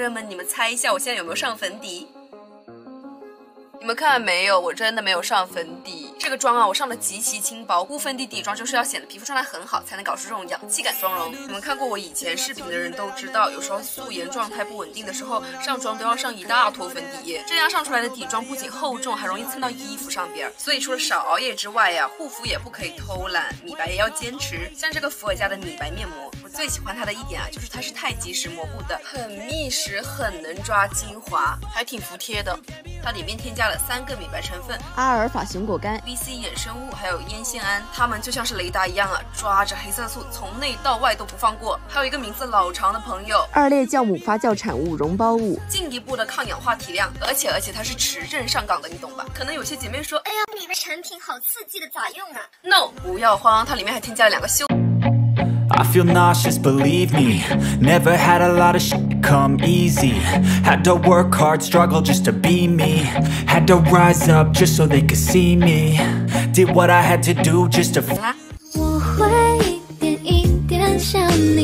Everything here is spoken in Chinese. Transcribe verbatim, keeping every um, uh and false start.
人们，你们猜一下我现在有没有上粉底？你们看没有？我真的没有上粉底。这个妆啊，我上的极其轻薄，无粉底底妆就是要显得皮肤状态很好，才能搞出这种氧气感妆容。你们看过我以前视频的人都知道，有时候素颜状态不稳定的时候，上妆都要上一大坨粉底液，这样上出来的底妆不仅厚重，还容易蹭到衣服上边。所以除了少熬夜之外呀，护肤也不可以偷懒，米白也要坚持。像这个伏尔加的米白面膜，我最喜欢它的一点啊，就是它是太极石模糊的，很密实，很能抓精华，还挺服帖的。它里面添加了三个美白成分： 阿尔法熊果苷、 V C 衍生物，还有烟酰胺。它们就像是雷达一样啊，抓着黑色素从内到外都不放过。还有一个名字老长的朋友， 二裂酵母发酵产物溶胞物， 进一步的抗氧化提亮，而且而且它是持证上岗的，你懂吧？可能有些姐妹说，哎呀， 你们产品好刺激的，咋用啊 ？No， 不要慌，它里面还添加了两个修。 I feel nauseous, believe me. Never had a lot of shit come easy. Had to work hard, struggle just to be me. Had to rise up just so they could see me. Did what I had to do just to. 我会一点一点想你。